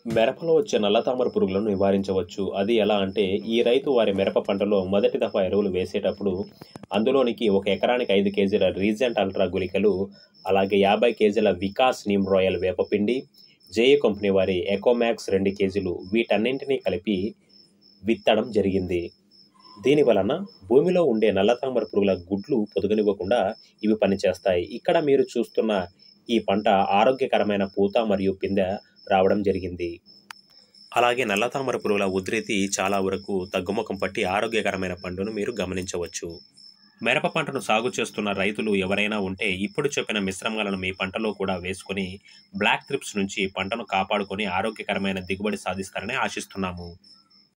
మిరపలో వచ్చే నల్లతామర పురుగులను నివారించవచ్చు. అది ఎలా అంటే, ఈ రైతు వారి మిరప పంటలో మొదటి దఫా ఎరువులు వేసేటప్పుడు అందులోనికి ఒక ఎకరానికి 5 కేజీల రీజెంట్ అల్ట్రా గుళికలు, అలాగే 50 కేజీల వికాస్ నీమ్ రాయల్ వేపపిండి, జేఏ కంపెనీ వారి ఎకోమాక్స్ 2 కేజీలు వీటన్నింటినీ కలిపి విత్తడం జరిగింది. దీని వలన భూమిలో ఉండే నల్లతామర పురుగుల గుడ్లు పొదగనివ్వకుండా ఇవి పనిచేస్తాయి. ఇక్కడ మీరు చూస్తున్న ఈ పంట ఆరోగ్యకరమైన పూత మరియు పిందె రావడం జరిగింది. అలాగే నల్లతామర పురుగుల ఉధృతి చాలా వరకు తగ్గుముఖం పట్టి ఆరోగ్యకరమైన పండును మీరు గమనించవచ్చు. మిరప పంటను సాగు చేస్తున్న రైతులు ఎవరైనా ఉంటే ఇప్పుడు చెప్పిన మిశ్రమాలను మీ పంటలో కూడా వేసుకొని బ్లాక్ థ్రిప్స్ నుంచి పంటను కాపాడుకొని ఆరోగ్యకరమైన దిగుబడి సాధిస్తారని ఆశిస్తున్నాము.